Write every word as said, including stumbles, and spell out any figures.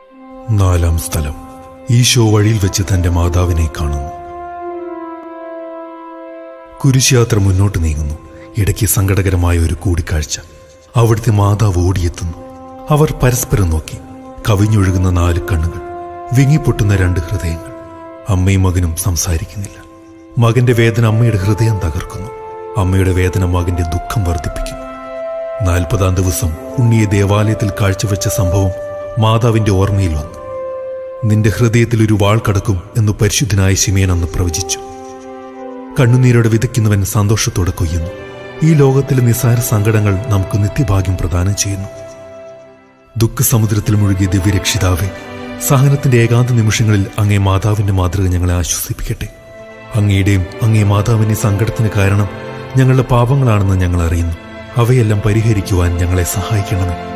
നാലാം സ്ഥലം. ഈശോ വഴിയിൽ വെച്ച് തന്റെ മാതാവിനെ കാണുന്നു. കുരിശുയാത്ര മുന്നോട്ട് നീങ്ങുന്നു. ഇടയ്ക്ക് സങ്കടകരമായ ഒരു കൂടിക്കാഴ്ച. അവിടുത്തെ മാതാവ് ഓടിയെത്തുന്നു. അവർ പരസ്പരം നോക്കി. കവിഞ്ഞൊഴുകുന്ന നാല് കണ്ണുകൾ, വിങ്ങിപ്പൊട്ടുന്ന രണ്ട് ഹൃദയങ്ങൾ. അമ്മയും മകനും സംസാരിക്കുന്നില്ല. മകന്റെ വേദന അമ്മയുടെ ഹൃദയം തകർക്കുന്നു. അമ്മയുടെ വേദന മകന്റെ ദുഃഖം വർദ്ധിപ്പിക്കുന്നു. നാൽപ്പതാം ദിവസം ഉണ്ണിയെ ദേവാലയത്തിൽ കാഴ്ചവെച്ച സംഭവം മാതാവിന്റെ ഓർമ്മയിൽ വന്നു. നിന്റെ ഹൃദയത്തിൽ ഒരു വാൾ കടക്കും എന്ന് പരിശുദ്ധനായ ശിമേൻ അന്ന് പ്രവചിച്ചു. കണ്ണുനീരോടെ വിതയ്ക്കുന്നവൻ സന്തോഷത്തോടെ കൊയ്യുന്നു. ഈ ലോകത്തിലെ നിസ്സാര സങ്കടങ്ങൾ നമുക്ക് നിത്യഭാഗ്യം പ്രദാനം ചെയ്യുന്നു. ദുഃഖസമുദ്രത്തിൽ മുഴുകിയ ദിവ്യരക്ഷിതാവേ, സഹനത്തിന്റെ ഏകാന്ത നിമിഷങ്ങളിൽ അങ്ങേ മാതാവിന്റെ മാതൃക ഞങ്ങളെ ആശ്വസിപ്പിക്കട്ടെ. അങ്ങയുടെയും അങ്ങേ മാതാവിന്റെ സങ്കടത്തിന് കാരണം ഞങ്ങളുടെ പാപങ്ങളാണെന്ന് ഞങ്ങൾ അറിയുന്നു. അവയെല്ലാം പരിഹരിക്കുവാൻ ഞങ്ങളെ സഹായിക്കണമേ.